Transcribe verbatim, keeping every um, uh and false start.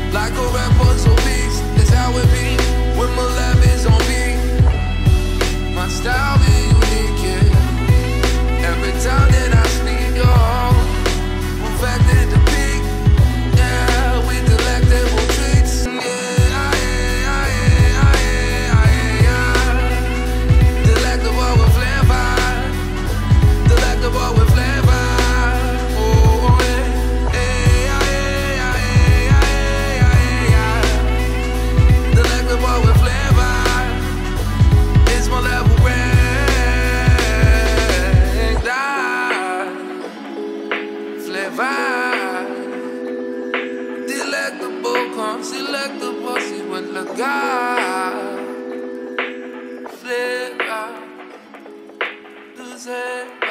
Like a rapper, so beast, that's how it be. When my love is on beat, my style be unique, yeah. Every time that I speak, yo, we're back at the peak, yeah. We delectable treats, yeah. I, I, I, I, I, delectable with flavor, delectable with flavor. Delectable, come selectable, see what the God flavor, do say.